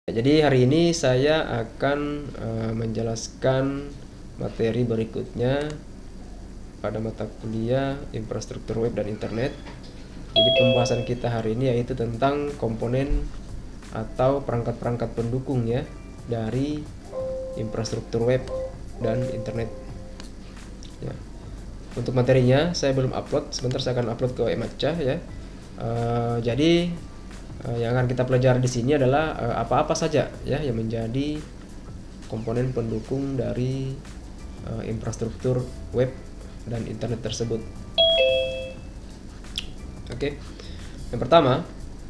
Jadi hari ini saya akan menjelaskan materi berikutnya pada mata kuliah infrastruktur web dan internet. Jadi pembahasan kita hari ini yaitu tentang komponen atau perangkat-perangkat pendukung ya dari infrastruktur web dan internet. Ya. Untuk materinya saya belum upload, sebentar saya akan upload ke Emaca ya. Jadi yang akan kita pelajari di sini adalah apa-apa saja ya yang menjadi komponen pendukung dari infrastruktur web dan internet tersebut. Oke. Yang pertama,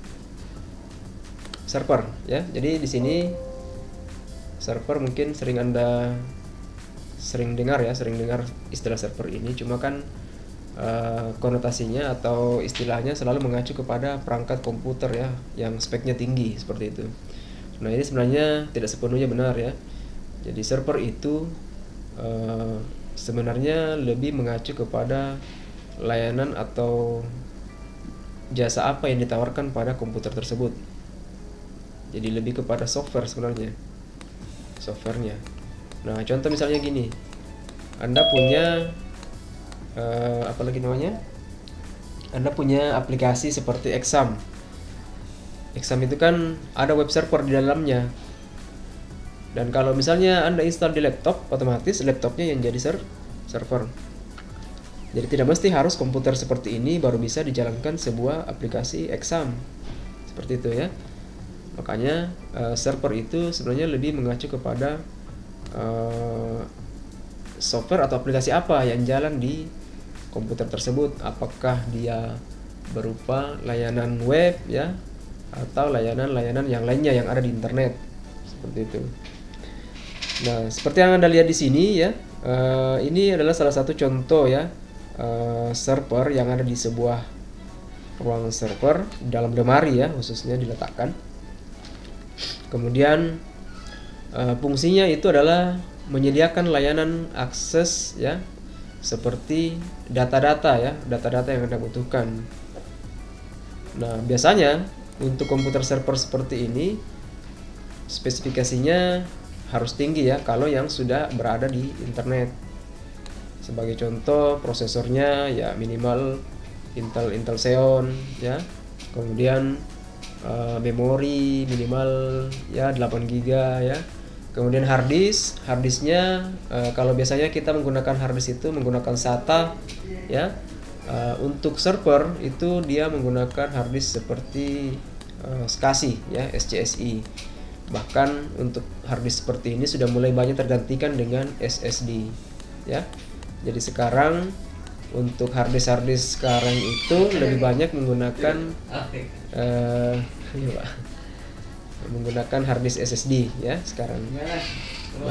server ya. Jadi di sini server mungkin sering dengar istilah server ini, cuma kan konotasinya atau istilahnya selalu mengacu kepada perangkat komputer ya yang speknya tinggi seperti itu. Nah, ini sebenarnya tidak sepenuhnya benar ya. Jadi server itu sebenarnya lebih mengacu kepada layanan atau jasa apa yang ditawarkan pada komputer tersebut. Jadi lebih kepada software sebenarnya, softwarenya. Nah, contoh misalnya gini, Anda punya Anda punya aplikasi seperti Exam. Exam itu kan ada web server di dalamnya. Dan kalau misalnya Anda install di laptop, otomatis laptopnya yang jadi server. Jadi tidak mesti harus komputer seperti ini baru bisa dijalankan sebuah aplikasi Exam. Seperti itu ya. Makanya server itu sebenarnya lebih mengacu kepada software atau aplikasi apa yang jalan di komputer tersebut, apakah dia berupa layanan web ya atau layanan-layanan yang lainnya yang ada di internet seperti itu. Nah, seperti yang Anda lihat di sini ya, ini adalah salah satu contoh ya server yang ada di sebuah ruang server dalam lemari ya, khususnya diletakkan. Kemudian fungsinya itu adalah menyediakan layanan akses ya, seperti data-data yang Anda butuhkan. Nah, biasanya untuk komputer server seperti ini spesifikasinya harus tinggi ya kalau yang sudah berada di internet. Sebagai contoh, prosesornya ya minimal Intel Xeon ya. Kemudian memori minimal ya 8 GB ya. Kemudian harddisknya kalau biasanya kita menggunakan harddisk itu menggunakan SATA ya. Untuk server itu dia menggunakan harddisk seperti SCSI ya, SCSI. Bahkan untuk harddisk seperti ini sudah mulai banyak tergantikan dengan SSD ya. Jadi sekarang untuk harddisk sekarang itu lebih banyak menggunakan menggunakan harddisk SSD ya sekarang. Nah,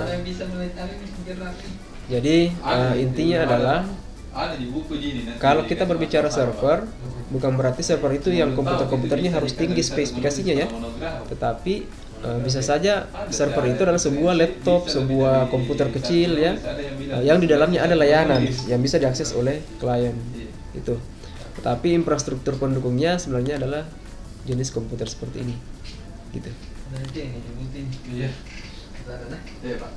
jadi intinya adalah kalau kita berbicara server, bukan berarti server itu yang komputernya harus tinggi spesifikasinya ya, tetapi bisa saja server itu adalah sebuah laptop, sebuah komputer kecil ya, yang di dalamnya ada layanan yang bisa diakses oleh klien itu. Tetapi infrastruktur pendukungnya sebenarnya adalah jenis komputer seperti ini. Gitu. Iya. Pak.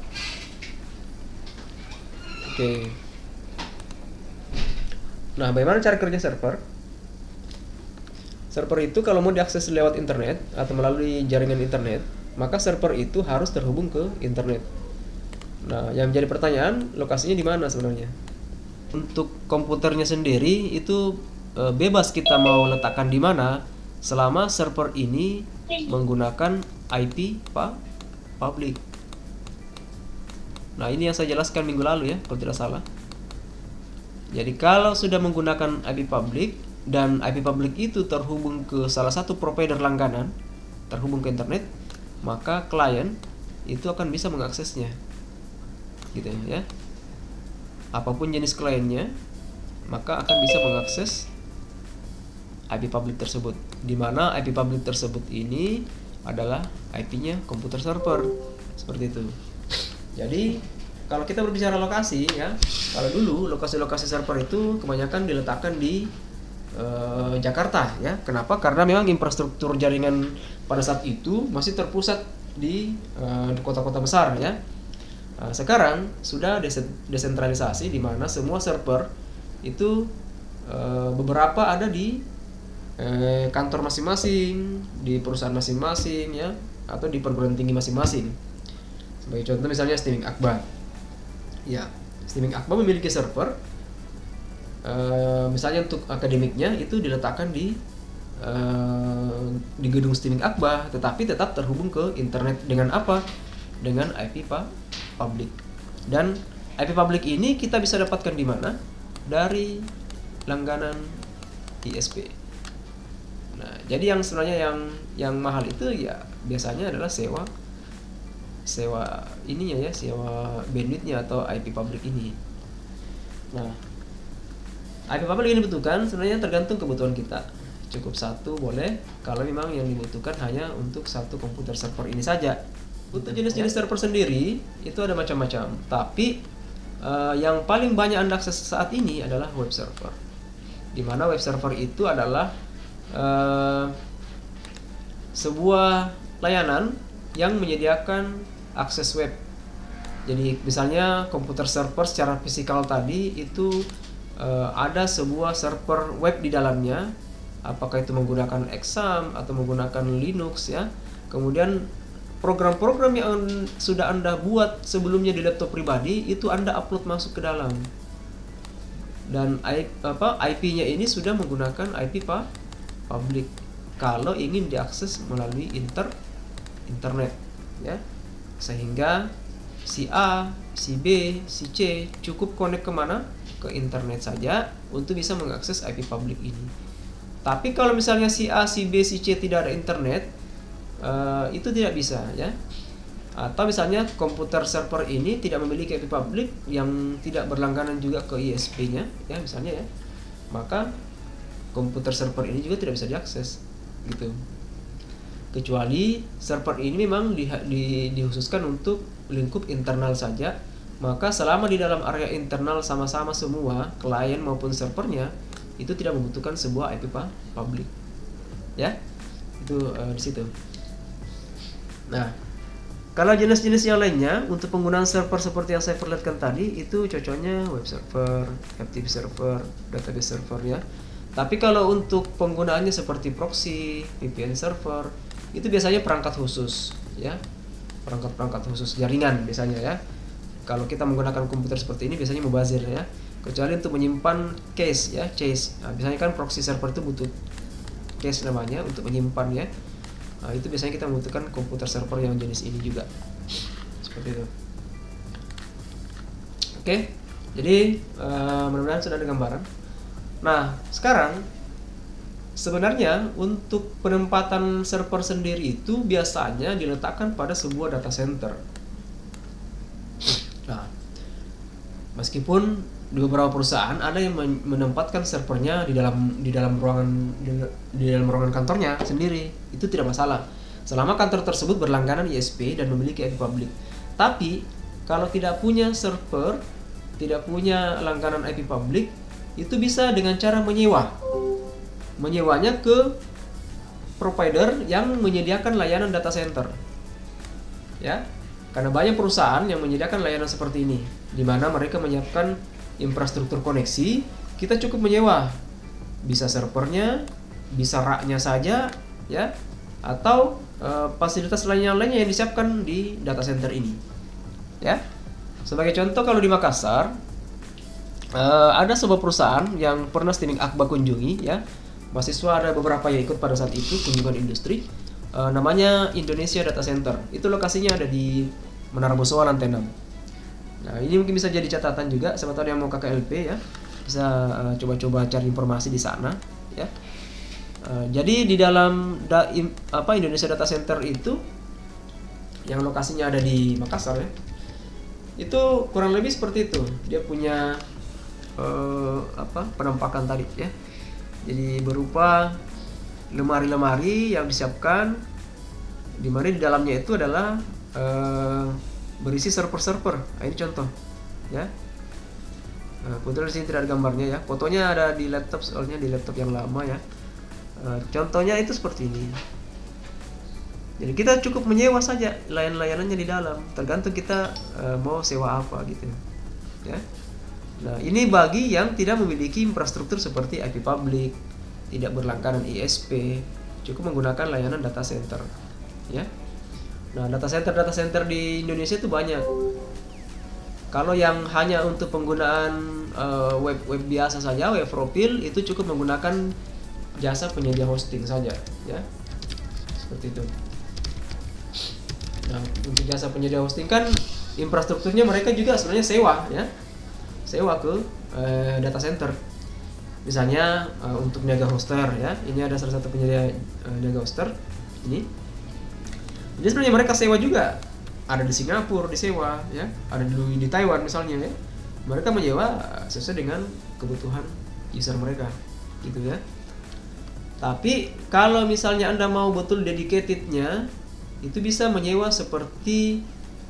Oke. Nah, bagaimana cara kerja server? Server itu kalau mau diakses lewat internet atau melalui jaringan internet, maka server itu harus terhubung ke internet. Nah, yang menjadi pertanyaan, lokasinya di mana sebenarnya? Untuk komputernya sendiri itu bebas kita mau letakkan di mana, selama server ini menggunakan IP public. Nah, ini yang saya jelaskan minggu lalu ya, kalau tidak salah. Jadi kalau sudah menggunakan IP public dan IP public itu terhubung ke salah satu provider langganan, terhubung ke internet, maka klien itu akan bisa mengaksesnya. Gitu ya. Apapun jenis kliennya, maka akan bisa mengakses IP public tersebut, di mana IP public tersebut ini adalah IP-nya komputer server, seperti itu. Jadi kalau kita berbicara lokasi ya, kalau dulu lokasi-lokasi server itu kebanyakan diletakkan di Jakarta ya. Kenapa? Karena memang infrastruktur jaringan pada saat itu masih terpusat di kota-kota besar ya. Sekarang sudah desentralisasi, di mana semua server itu beberapa ada di kantor masing-masing, di perusahaan masing-masing ya, atau di perguruan tinggi masing-masing. Sebagai contoh misalnya Stimming Akbar. Ya, Stimming Akbar memiliki server. Misalnya untuk akademiknya itu diletakkan di gedung Stimming Akbar, tetapi tetap terhubung ke internet dengan apa? Dengan IP public. Dan IP public ini kita bisa dapatkan di mana? Dari langganan ISP. Nah, jadi yang sebenarnya yang mahal itu ya biasanya adalah sewa ininya ya, sewa bandwidthnya atau IP public ini. Nah, IP public ini dibutuhkan sebenarnya tergantung kebutuhan kita. Cukup satu boleh, kalau memang yang dibutuhkan hanya untuk satu komputer server ini saja. Untuk jenis-jenis server sendiri itu ada macam-macam, tapi yang paling banyak Anda akses saat ini adalah web server. Di mana web server itu adalah sebuah layanan yang menyediakan akses web. Jadi misalnya komputer server secara fisikal tadi itu ada sebuah server web di dalamnya, apakah itu menggunakan Exam atau menggunakan Linux ya. Kemudian program-program yang sudah Anda buat sebelumnya di laptop pribadi itu Anda upload masuk ke dalam. Dan IP-nya ini sudah menggunakan IP public kalau ingin diakses melalui internet ya. Sehingga si A, si B, si C cukup connect kemana? Ke internet saja untuk bisa mengakses IP public ini. Tapi kalau misalnya si A, si B, si C tidak ada internet, itu tidak bisa ya. Atau misalnya komputer server ini tidak memiliki IP public yang tidak berlangganan juga ke ISP-nya ya misalnya ya, maka komputer server ini juga tidak bisa diakses gitu. Kecuali server ini memang dikhususkan untuk lingkup internal saja, maka selama di dalam area internal sama-sama semua klien maupun servernya itu tidak membutuhkan sebuah IP public ya. Itu di situ. Nah, kalau jenis-jenis yang lainnya untuk penggunaan server seperti yang saya perlihatkan tadi itu cocoknya web server, FTP server, database server ya. Tapi kalau untuk penggunaannya seperti proxy, VPN server, itu biasanya perangkat khusus ya. Perangkat khusus jaringan biasanya ya. Kalau kita menggunakan komputer seperti ini biasanya mubazir ya. Kecuali untuk menyimpan cache ya, cache. Nah, biasanya kan proxy server itu butuh cache namanya untuk menyimpan ya. Nah, itu biasanya kita membutuhkan komputer server yang jenis ini juga. Seperti itu. Oke. Jadi mudah-mudahan sudah ada gambaran. Nah, sekarang sebenarnya untuk penempatan server sendiri itu biasanya diletakkan pada sebuah data center. Nah, meskipun di beberapa perusahaan ada yang menempatkan servernya di dalam ruangan kantornya sendiri, itu tidak masalah selama kantor tersebut berlangganan ISP dan memiliki IP public. Tapi kalau tidak punya server, tidak punya langganan IP public, itu bisa dengan cara menyewanya ke provider yang menyediakan layanan data center ya. Karena banyak perusahaan yang menyediakan layanan seperti ini, di mana mereka menyiapkan infrastruktur koneksi. Kita cukup menyewa, bisa servernya, bisa rak-nya saja ya, atau fasilitas lainnya yang disiapkan di data center ini ya. Sebagai contoh, kalau di Makassar ada sebuah perusahaan yang pernah Stimming Akbar kunjungi ya. Mahasiswa ada beberapa yang ikut pada saat itu kunjungan industri. Namanya Indonesia Data Center. Itu lokasinya ada di Menara Bosowa lantai 6. Nah, ini mungkin bisa jadi catatan juga, siapa tahu yang mau KKLP ya, bisa coba-coba cari informasi di sana ya. Jadi di dalam Indonesia Data Center itu yang lokasinya ada di Makassar ya, itu kurang lebih seperti itu. Dia punya penampakan tadi ya. Jadi berupa lemari-lemari yang disiapkan, di mana di dalamnya itu adalah berisi server-server. Nah, ini contoh ya. Kebetulan di sini tidak ada gambarnya ya. Fotonya ada di laptop, soalnya di laptop yang lama ya. Contohnya itu seperti ini. Jadi kita cukup menyewa saja layanannya di dalam, tergantung kita mau sewa apa gitu ya. Nah, ini bagi yang tidak memiliki infrastruktur seperti IP public, tidak berlangganan ISP, cukup menggunakan layanan data center ya. Nah, data center di Indonesia itu banyak. Kalau yang hanya untuk penggunaan web biasa saja, web profil, itu cukup menggunakan jasa penyedia hosting saja ya. Seperti itu. Nah, untuk jasa penyedia hosting kan infrastrukturnya mereka juga sebenarnya sewa ya, sewa ke data center. Misalnya untuk niaga hoster ya, ini ada salah satu penyedia niaga hoster ini. Jadi sebenarnya mereka sewa juga, ada di Singapura disewa ya, ada di Taiwan misalnya ya. Mereka menyewa sesuai dengan kebutuhan user mereka gitu ya. Tapi kalau misalnya Anda mau betul dedicatednya, itu bisa menyewa seperti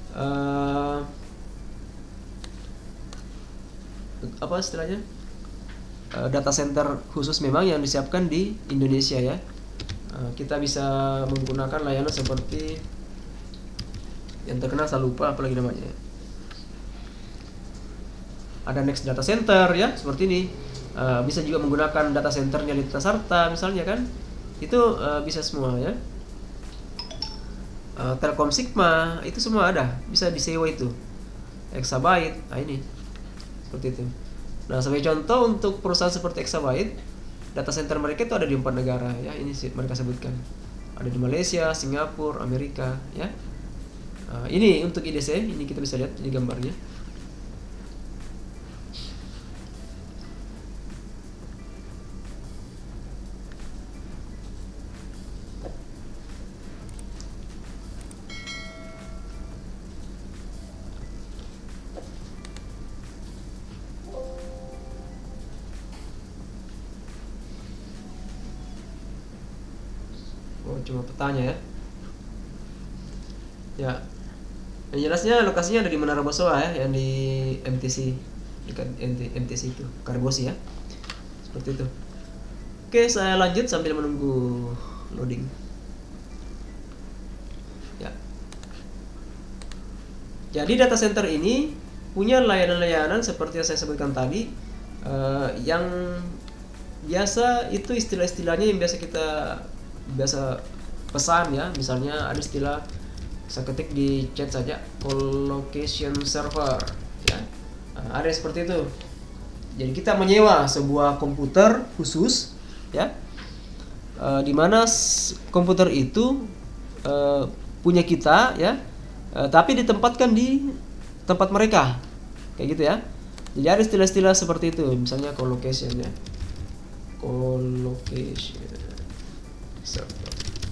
apa istilahnya, data center khusus memang yang disiapkan di Indonesia ya. Kita bisa menggunakan layanan seperti yang terkenal, saya lupa apalagi namanya. Ada Next Data Center ya, seperti ini. Bisa juga menggunakan data centernya di Tasarta misalnya kan, itu bisa semua ya. Telkom Sigma itu semua ada, bisa disewa itu Exabyte. Nah ini seperti itu. Nah sebagai contoh untuk perusahaan seperti Exabyte, data center mereka itu ada di 4 negara ya, ini sih mereka sebutkan, ada di Malaysia, Singapura, Amerika ya. Ini untuk IDC, ini kita bisa lihat ini gambarnya. Cuma petanya ya. Ya. Yang jelasnya lokasinya ada di Menara Bosowa ya, yang di MTC, dekat MTC itu, Karbosi ya. Seperti itu. Oke, saya lanjut sambil menunggu loading. Ya. Jadi data center ini punya layanan-layanan seperti yang saya sebutkan tadi, yang biasa itu istilah-istilahnya yang biasa kita pesan ya. Misalnya ada istilah, saya ketik di chat saja, colocation server ya. Ada seperti itu. Jadi kita menyewa sebuah komputer khusus ya, dimana komputer itu punya kita ya, tapi ditempatkan di tempat mereka kayak gitu ya. Jadi ada istilah-istilah seperti itu, misalnya colocation ya, colocation server.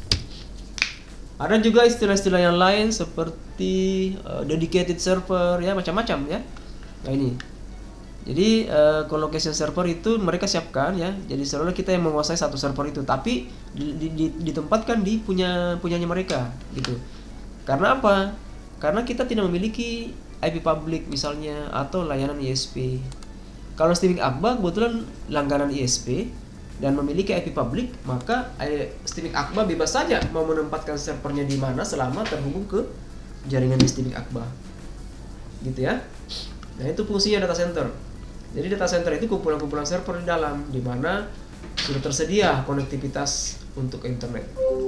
Ada juga istilah-istilah yang lain seperti dedicated server ya, macam-macam ya. Nah ini, jadi colocation server itu mereka siapkan ya, jadi seolah kita yang menguasai satu server itu, tapi ditempatkan di punyanya mereka gitu. Karena apa? Karena kita tidak memiliki IP public misalnya, atau layanan ISP. Kalau Steaming Akba kebetulan langganan ISP dan memiliki IP public, maka Steaming Akba bebas saja mau menempatkan servernya di mana selama terhubung ke jaringan di Steaming Akba gitu ya. Nah itu fungsinya data center. Jadi data center itu kumpulan-kumpulan server di dalam, di mana sudah tersedia konektivitas untuk internet.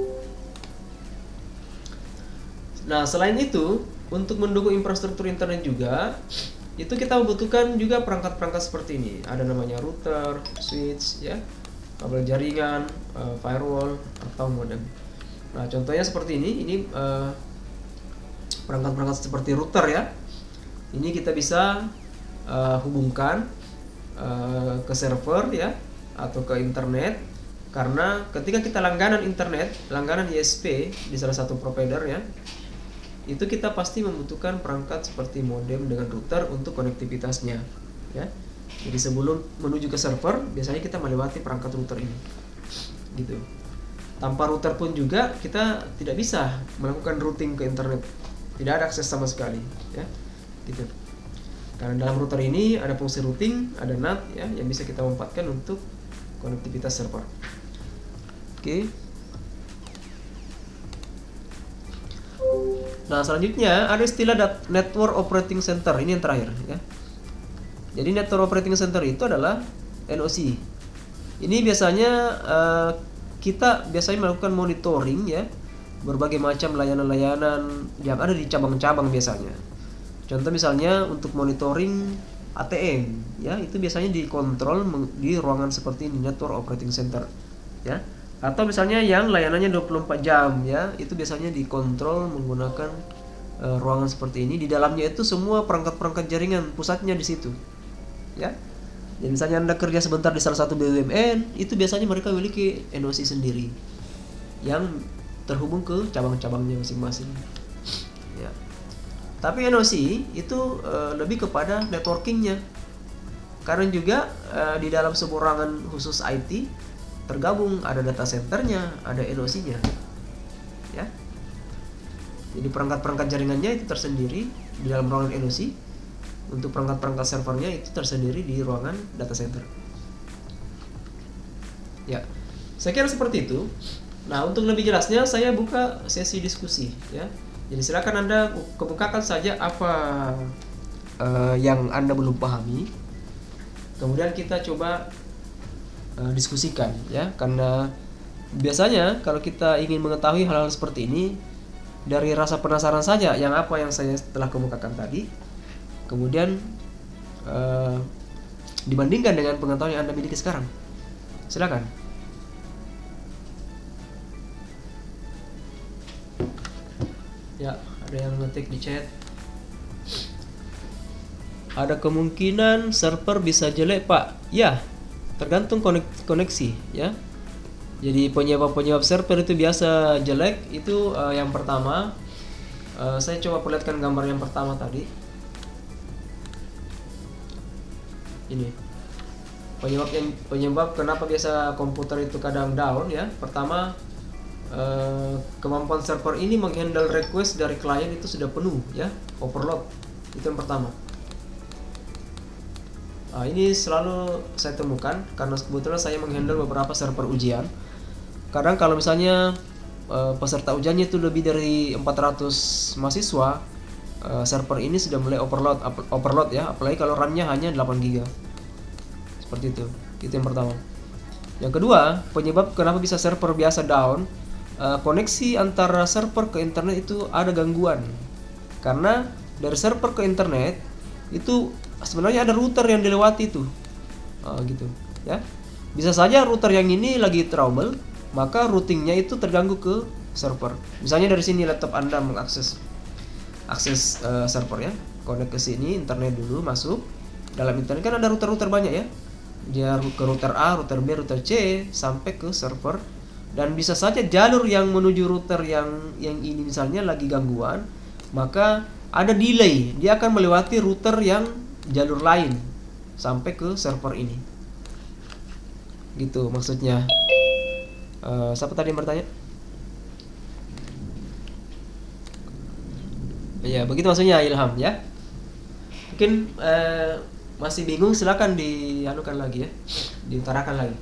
Nah selain itu, untuk mendukung infrastruktur internet juga, itu kita membutuhkan juga perangkat-perangkat seperti ini. Ada namanya router, switch ya, kabel jaringan, firewall atau modem. Nah contohnya seperti ini perangkat-perangkat seperti router ya. Ini kita bisa hubungkan ke server ya, atau ke internet. Karena ketika kita langganan internet, langganan ISP di salah satu provider ya, itu kita pasti membutuhkan perangkat seperti modem dengan router untuk konektivitasnya ya. Jadi sebelum menuju ke server, biasanya kita melewati perangkat router ini gitu. Tanpa router pun juga kita tidak bisa melakukan routing ke internet, tidak ada akses sama sekali ya gitu. Karena dalam router ini ada fungsi routing, ada NAT ya, yang bisa kita manfaatkan untuk konektivitas server. Oke. Nah, selanjutnya ada istilah Network Operating Center. Ini yang terakhir ya. Jadi Network Operating Center itu adalah NOC. Ini biasanya kita biasanya melakukan monitoring ya berbagai macam layanan-layanan yang ada di cabang-cabang biasanya. Contoh misalnya untuk monitoring ATM ya, itu biasanya dikontrol di ruangan seperti ini, Network Operating Center ya. Atau misalnya yang layanannya 24 jam ya, itu biasanya dikontrol menggunakan ruangan seperti ini. Di dalamnya itu semua perangkat-perangkat jaringan, pusatnya di situ ya. Jadi misalnya Anda kerja sebentar di salah satu BUMN, itu biasanya mereka memiliki NOC sendiri yang terhubung ke cabang-cabangnya masing-masing ya. Tapi NOC itu lebih kepada networkingnya, karena juga di dalam sebuah ruangan khusus IT tergabung ada data centernya, ada NOC-nya ya. Jadi perangkat-perangkat jaringannya itu tersendiri di dalam ruangan NOC. Untuk perangkat-perangkat servernya itu tersendiri di ruangan data center ya. Saya kira seperti itu. Nah, untuk lebih jelasnya saya buka sesi diskusi ya. Jadi silakan Anda kemukakan saja apa yang Anda belum pahami. Kemudian kita coba diskusikan ya, karena biasanya kalau kita ingin mengetahui hal-hal seperti ini dari rasa penasaran saja, yang apa yang saya telah kemukakan tadi, kemudian dibandingkan dengan pengetahuan yang Anda miliki sekarang. Silakan. Ya, ada yang ngetik di chat. Ada kemungkinan server bisa jelek, Pak. Ya, tergantung koneksi ya. Jadi penyebab server itu biasa jelek itu yang pertama. Saya coba perlihatkan gambar yang pertama tadi. Ini penyebab kenapa biasa komputer itu kadang down ya. Pertama, kemampuan server ini menghandle request dari klien itu sudah penuh ya, overload. Itu yang pertama. Nah, ini selalu saya temukan karena kebetulan saya menghandle beberapa server ujian. Kadang kalau misalnya peserta ujiannya itu lebih dari 400 mahasiswa, server ini sudah mulai overload ya, apalagi kalau RAM-nya hanya 8 GB. Seperti itu. Itu yang pertama. Yang kedua, penyebab kenapa bisa server biasa down, koneksi antara server ke internet itu ada gangguan. Karena dari server ke internet itu sebenarnya ada router yang dilewati itu. Gitu ya. Bisa saja router yang ini lagi trouble, maka routingnya itu terganggu ke server. Misalnya dari sini laptop Anda mengakses server ya, connect ke sini, internet dulu masuk. Dalam internet kan ada router-router banyak ya. Dia ke router A, router B, router C sampai ke server. Dan bisa saja jalur yang menuju router yang ini misalnya lagi gangguan, maka ada delay. Dia akan melewati router yang jalur lain sampai ke server ini. Gitu maksudnya. Siapa tadi yang bertanya? Ya, begitu maksudnya Ilham ya. Mungkin masih bingung, silakan dianukan lagi ya, diutarakan lagi.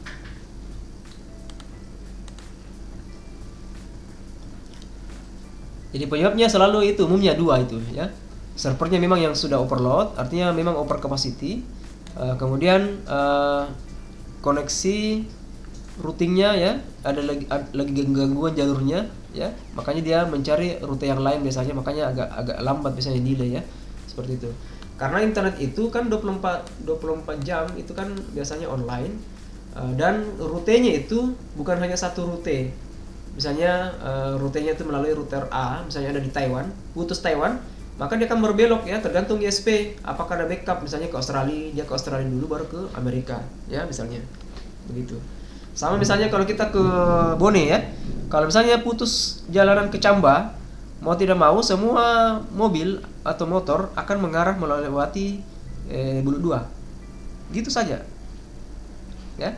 Jadi penyebabnya selalu itu, umumnya dua itu ya. Servernya memang yang sudah overload, artinya memang over capacity. Kemudian koneksi routingnya ya, ada lagi gangguan jalurnya ya. Makanya dia mencari rute yang lain biasanya, makanya agak lambat biasanya, delay ya. Seperti itu. Karena internet itu kan 24 jam itu kan biasanya online. Dan rutenya itu bukan hanya satu rute. Misalnya rutenya itu melalui router A, misalnya ada di Taiwan, putus Taiwan, maka dia akan berbelok ya, tergantung ISP. Apakah ada backup, misalnya ke Australia, dia ke Australia dulu baru ke Amerika, ya misalnya, begitu. Sama misalnya kalau kita ke Bone ya, kalau misalnya putus jalanan ke Camba, mau tidak mau semua mobil atau motor akan mengarah melewati Bulu 2, gitu saja, ya.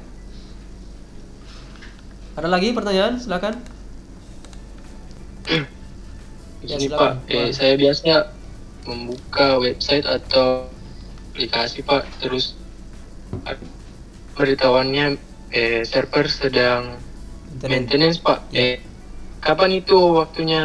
Ada lagi pertanyaan? Silakan. Ya, silakan. Pak, saya biasanya membuka website atau aplikasi Pak, terus beritahuannya server sedang maintenance Pak. Kapan itu waktunya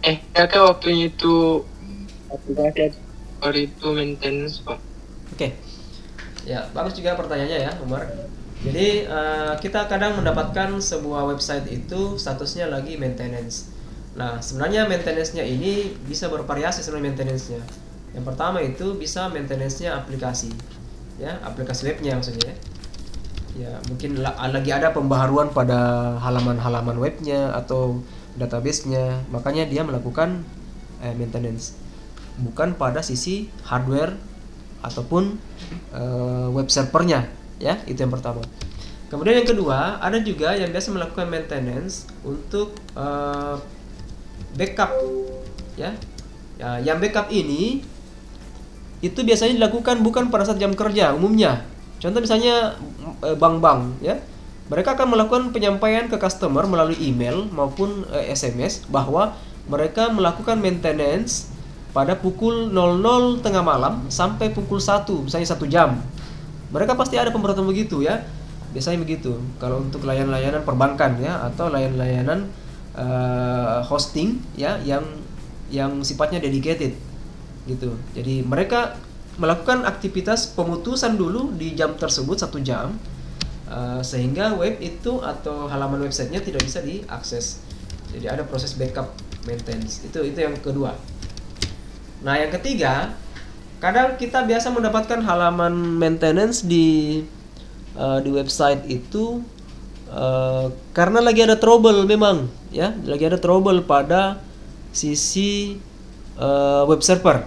Ya waktunya itu aplikasi baru itu maintenance Pak. Oke. Ya, bagus juga pertanyaannya ya, Umar. Jadi kita kadang mendapatkan sebuah website itu statusnya lagi maintenance. Nah, sebenarnya maintenance-nya ini bisa bervariasi sebenarnya maintenance-nya. Yang pertama itu bisa maintenance-nya aplikasi. Ya, aplikasi webnya maksudnya ya. Ya, mungkin lagi ada pembaharuan pada halaman-halaman webnya atau database-nya, makanya dia melakukan maintenance. Bukan pada sisi hardware ataupun web servernya, ya, itu yang pertama. Kemudian yang kedua, ada juga yang biasa melakukan maintenance untuk backup, ya. Yang backup ini itu biasanya dilakukan bukan pada saat jam kerja umumnya. Contoh misalnya bank-bank, ya. Mereka akan melakukan penyampaian ke customer melalui email maupun SMS bahwa mereka melakukan maintenance pada pukul 00 tengah malam sampai pukul 1, misalnya 1 jam. Mereka pasti ada pemberitahuan begitu ya. Biasanya begitu. Kalau untuk layanan-layanan perbankan ya atau layanan hosting ya yang sifatnya dedicated gitu. Jadi mereka melakukan aktivitas pemutusan dulu di jam tersebut 1 jam sehingga web itu atau halaman websitenya tidak bisa diakses. Jadi ada proses backup maintenance. Itu yang kedua. Nah, yang ketiga, kadang kita biasa mendapatkan halaman maintenance di website itu karena lagi ada trouble memang, ya, lagi ada trouble pada sisi web server,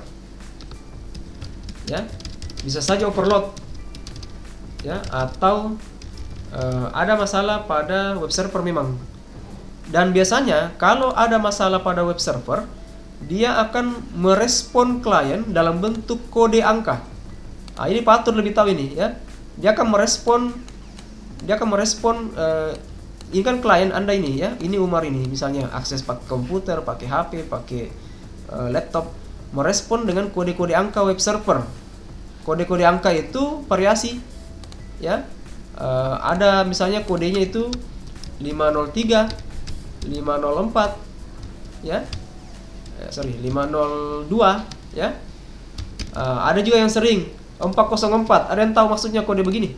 ya, bisa saja overload, ya, atau ada masalah pada web server memang. Dan biasanya kalau ada masalah pada web server, dia akan merespon klien dalam bentuk kode angka. Nah, ini patut lebih tahu ini ya. Dia akan merespon ini kan klien Anda ini ya. Ini Umar ini misalnya akses pakai komputer, pakai HP, pakai laptop, merespon dengan kode-kode angka web server. Kode-kode angka itu variasi ya. Ada misalnya kodenya itu 503, 504 ya. 502 ya. Ada juga yang sering 404. Ada yang tahu maksudnya kode begini?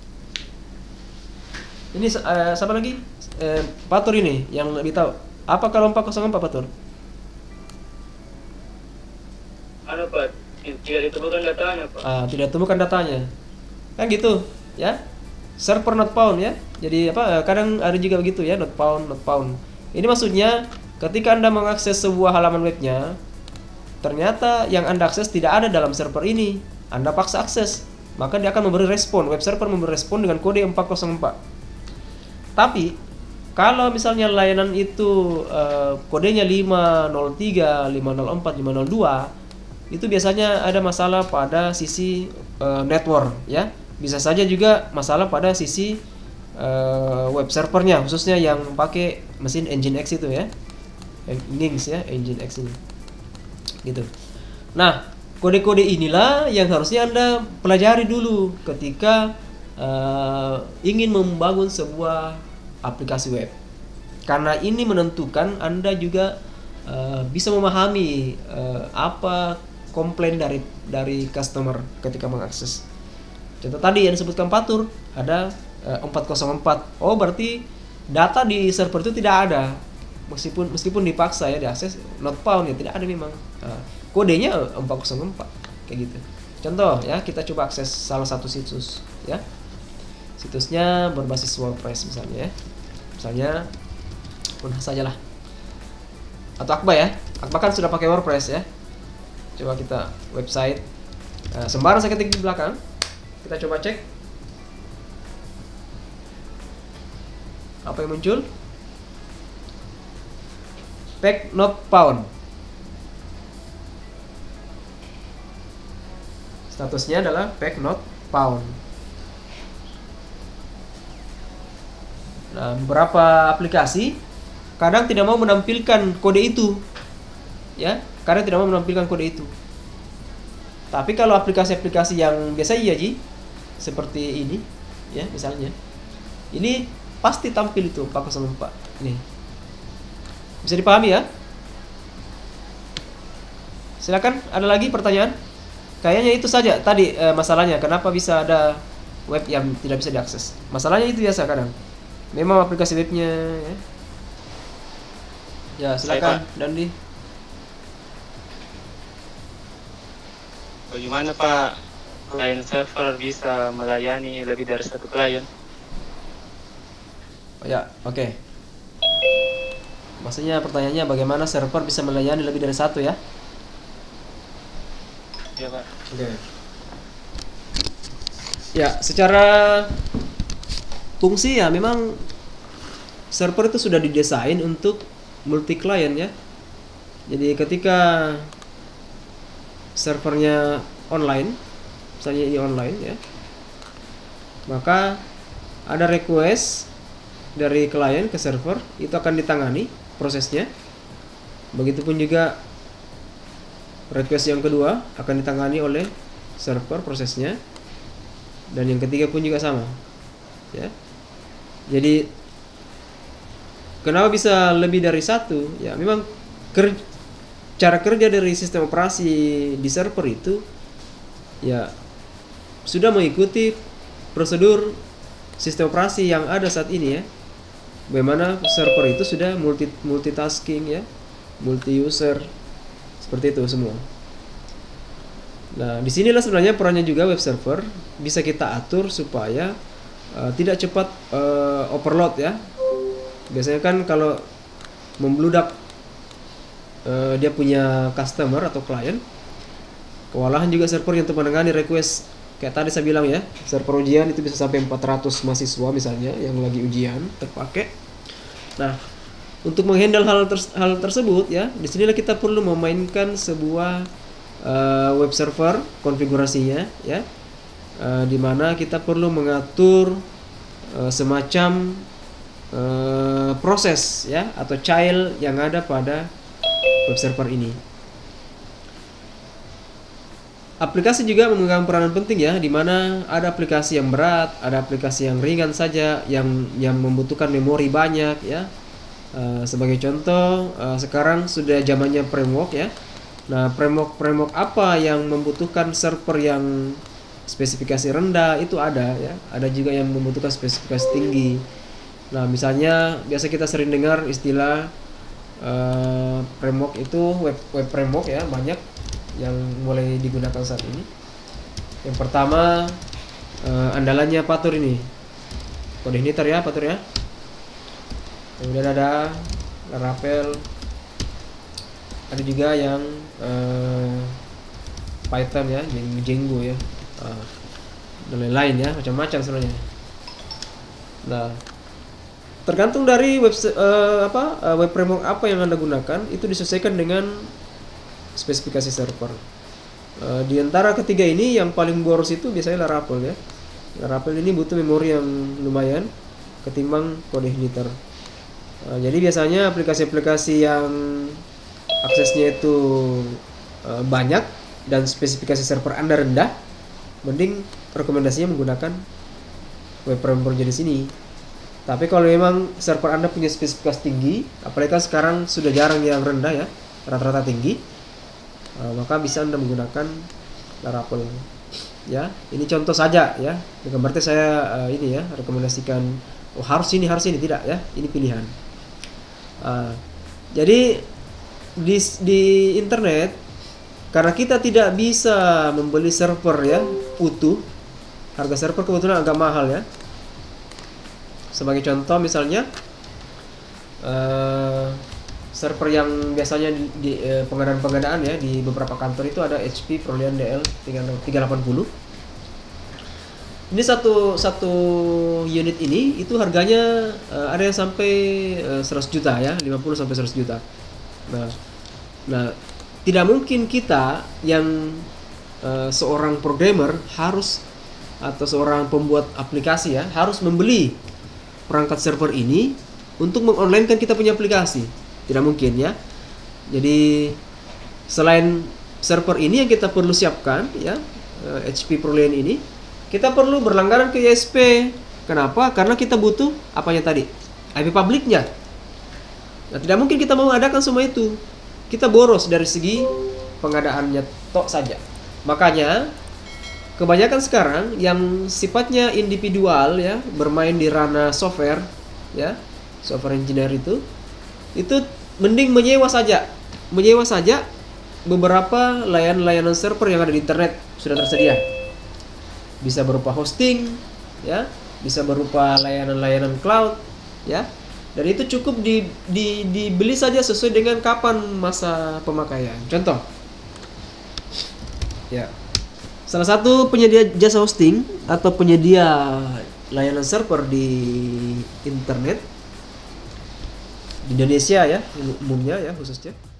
Ini siapa lagi? Patur ini yang lebih tahu. Apa kalau 404 Patur? Ada Pak, tidak ditemukan datanya Pak. Tidak ditemukan datanya. Kan gitu ya. Server not found ya. Jadi kadang ada juga begitu ya, not found. Ini maksudnya ketika Anda mengakses sebuah halaman webnya, ternyata yang Anda akses tidak ada dalam server ini. Anda paksa akses, maka dia akan memberi respon. Web server memberi respon dengan kode 404. Tapi kalau misalnya layanan itu kodenya 503, 504, 502, itu biasanya ada masalah pada sisi network ya. Bisa saja juga masalah pada sisi web servernya, khususnya yang pakai mesin Nginx itu ya. Nginx ya, Nginx ini. Gitu. Nah, kode-kode inilah yang harusnya Anda pelajari dulu ketika ingin membangun sebuah aplikasi web. Karena ini menentukan Anda juga bisa memahami apa komplain dari customer ketika mengakses. Contoh tadi yang disebutkan Patur, ada 404. Oh, berarti data di server itu tidak ada. Meskipun dipaksa ya diakses, not found ya, tidak ada memang. Kodenya 404 kayak gitu. Contoh ya, kita coba akses salah satu situs ya. Situsnya berbasis WordPress misalnya ya. Misalnya Punah sajalah. Atau Akba ya. Akba kan sudah pakai WordPress ya. Coba kita website. Sembarang saya ketik di belakang. Kita coba cek. Apa yang muncul? Page not found. Statusnya adalah page not found. Nah, beberapa aplikasi kadang tidak mau menampilkan kode itu. Ya, kadang tidak mau menampilkan kode itu. Tapi kalau aplikasi-aplikasi yang biasa iya Ji, seperti ini ya misalnya. Ini pasti tampil itu 404. Nih. Bisa dipahami ya? Silakan, ada lagi pertanyaan? Kayaknya itu saja tadi masalahnya. Kenapa bisa ada web yang tidak bisa diakses? Masalahnya itu biasa kadang. Memang aplikasi webnya ya. Ya, silakan Dandi. Bagaimana Pak client server bisa melayani lebih dari satu klien? Oh ya, oke. Maksudnya pertanyaannya bagaimana server bisa melayani lebih dari satu ya? Ya Pak. Oke. Ya, secara fungsi ya memang server itu sudah didesain untuk multi client ya. Jadi ketika servernya online, misalnya ini online ya, maka ada request dari klien ke server, itu akan ditangani prosesnya. Begitupun juga request yang kedua akan ditangani oleh server prosesnya, dan yang ketiga pun juga sama ya. Jadi kenapa bisa lebih dari satu? Ya memang cara kerja dari sistem operasi di server itu ya sudah mengikuti prosedur sistem operasi yang ada saat ini ya. Bagaimana server itu sudah multitasking ya, multi user, seperti itu semua. Nah, disinilah sebenarnya perannya juga web server, bisa kita atur supaya tidak cepat overload ya. Biasanya kan kalau membludak dia punya customer atau klien, kewalahan juga server yang menangani request. Kayak tadi saya bilang ya, server ujian itu bisa sampai 400 mahasiswa misalnya yang lagi ujian terpakai. Nah, untuk menghandle hal tersebut ya, disinilah kita perlu memainkan sebuah web server konfigurasinya ya, di mana kita perlu mengatur semacam proses ya atau child yang ada pada web server ini. Aplikasi juga memegang peranan penting ya, di mana ada aplikasi yang berat, ada aplikasi yang ringan saja, yang membutuhkan memori banyak ya. Sebagai contoh, sekarang sudah zamannya framework ya. Nah, framework apa yang membutuhkan server yang spesifikasi rendah itu ada ya. Ada juga yang membutuhkan spesifikasi tinggi. Nah, misalnya biasa kita sering dengar istilah framework itu web framework ya, banyak yang mulai digunakan saat ini. Yang pertama andalannya Patur ini, kode igniter ya, Patur ya. Kemudian ada Laravel, ada juga yang Python ya, Django ya, dan lain-lain ya, macam-macam sebenarnya. Nah, tergantung dari web framework apa yang Anda gunakan, itu disesuaikan dengan spesifikasi server. Di antara ketiga ini yang paling boros itu biasanya Laravel ya. Laravel ini butuh memori yang lumayan ketimbang kode igniter. Jadi biasanya aplikasi-aplikasi yang aksesnya itu banyak dan spesifikasi server Anda rendah, mending rekomendasinya menggunakan web framework jenis ini. Tapi kalau memang server Anda punya spesifikasi tinggi, apalagi kan sekarang sudah jarang yang rendah ya, rata-rata tinggi, maka bisa Anda menggunakan Laravel ya. Ini contoh saja ya, bukan berarti saya ini ya rekomendasikan harus ini tidak ya, ini pilihan. Jadi di internet, karena kita tidak bisa membeli server ya utuh, harga server kebetulan agak mahal ya. Sebagai contoh misalnya server yang biasanya di pengadaan ya di beberapa kantor itu ada HP ProLiant DL380. Ini satu unit ini itu harganya ada yang sampai 100 juta ya, 50 sampai 100 juta. Nah, tidak mungkin kita yang seorang programmer harus atau seorang pembuat aplikasi ya harus membeli perangkat server ini untuk mengonlinekan kita punya aplikasi. Tidak mungkin ya. Jadi selain server ini yang kita perlu siapkan ya, HP ProLiant ini, kita perlu berlangganan ke ISP. Kenapa? Karena kita butuh apanya tadi? IP publiknya. Nah, tidak mungkin kita mau mengadakan semua itu. Kita boros dari segi pengadaannya tok saja. Makanya kebanyakan sekarang yang sifatnya individual ya, bermain di ranah software ya, software engineer itu mending menyewa saja beberapa layanan server yang ada di internet sudah tersedia. Bisa berupa hosting ya, bisa berupa layanan cloud ya. Dan itu cukup dibeli saja sesuai dengan kapan masa pemakaian. Contoh ya, salah satu penyedia jasa hosting atau penyedia layanan server di internet di Indonesia ya, umumnya ya khususnya,